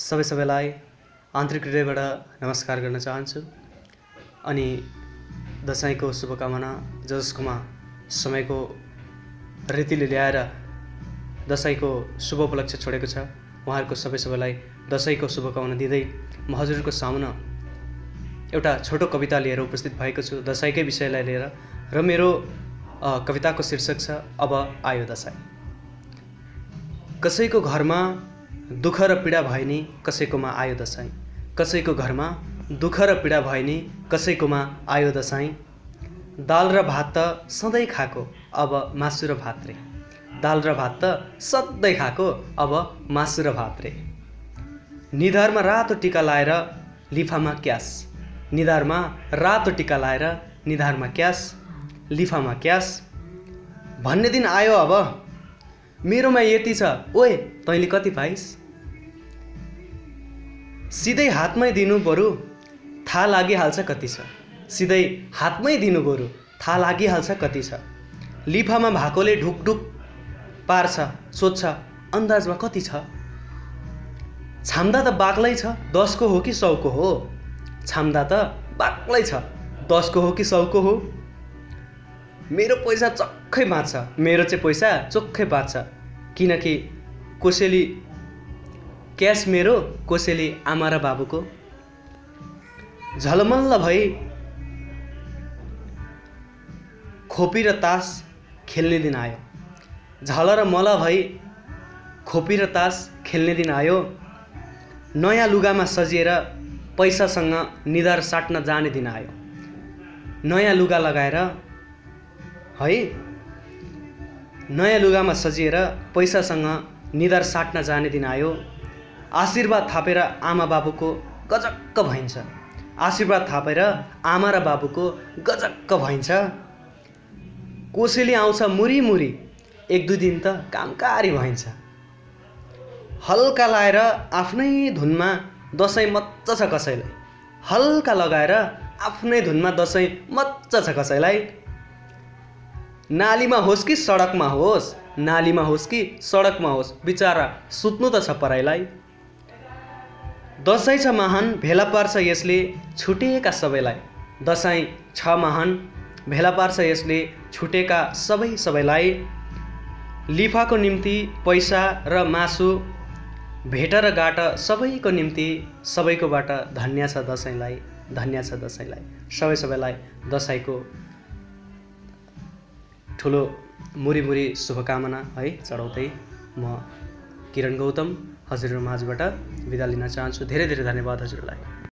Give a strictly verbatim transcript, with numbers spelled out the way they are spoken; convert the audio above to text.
सबै सबैलाई आन्तरिक हृदयबाट नमस्कार गर्न चाहन्छु अनि दशैंको शुभकामना जसकोमा समयको रीतिले ल्याएर दशैंको शुभ उपलक्ष्य छोडेको छ उहाँहरूको सबै सबैलाई दशैंको शुभकामना दिँदै म हजुरहरूको सामुना एउटा छोटो कविता लिएर उपस्थित भएको छु दशैंकै विषयलाई लिएर र मेरो कविताको शीर्षक छ अब आयो दशैं। कसैको घरमा दुःख र पीडा भए नि कसैकोमा आयो दशैं। कसैको घरमा दुःख र पीडा भए नि कसैकोमा आयो दशैं। दाल र भात त सधैँ खाएको अब मासु र भात रे। दाल र भात त सधैँ खाएको अब मासु र भात रे। निधारमा रातो टीका लाएर लिफामा क्यास। निधारमा रातो टीका लाएर निधारमा क्यास लिफामा क्यास। भन्ने दिन आयो अब मेरोमा यति छ ओए तैँले कति पाइस्। सिधै हातमै दिनु बरु थाहा लागिहाल्छ कति छ। सिधै हातमै दिनु बरु थाहा लागिहाल्छ कति छ। लिफामा भएकोले ढुकढुक पार्छ सोध्छ अन्दाजमा कति छ। छाम्दा त बाक्लै छ दसको हो कि सौको हो। छाम्दा त बाक्लै छ दसको हो कि सौको हो। मेरो पैसा चक्कै बाँच्छ मेरो चाहिँ पैसा चोख्खै बाँच्छ किनकि कोसेली क्यास मेरो कोसेली आमा र बाबुको। झलमल्ल भई खोपी र तास खेल्ने दिन आयो। झल र मल भई खोपी र तास खेल्ने दिन आयो। नयाँ लुगामा सजिएर पैसासँग निधार साट्न जाने दिन आयो। नयाँ लुगा लगाएर है नयाँ लुगामा सजिएर पैसासँग निधार साट्न जाने दिन आयो। आशीर्वाद थापेर आमा बाबुको गजक्क भइन्छ। आशीर्वाद थापेर आमा र बाबुको गजक्क भइन्छ। कोसेली आउँछ मुरी मुरी एक दुई दिन त कामकारी भइन्छ। हल्का लाएर आफ्नै धुनमा दशैं मच्च छ कसैलाई। हल्का लगाएर आफ्नै धुनमा दशैं मच्च छ कसैलाई। नालीमा होस् कि सडकमा होस् नालीमा होस् कि सडकमा होस् बिचारा सुत्नु त छ पराइलाई। दशैं छ महान भेला पार्छ यसले छुटेका सबैलाई। दशैं छ महान भेला पार्छ यसले छुटेका सबै सबैलाई। लिफाको निम्ति पैसा र मासु भेट र गाट सबैको निम्ति सबैकोबाट धन्य छ दशैंलाई धन्य छ दशैंलाई। सबै सबैलाई दशैंको ठुलो मुरी मुरी शुभकामना है चढाउँदै म किरण गौतम हजुरहरू माझबाट बिदा लिन चाहन्छु। धेरै धेरै धन्यवाद हजुरलाई।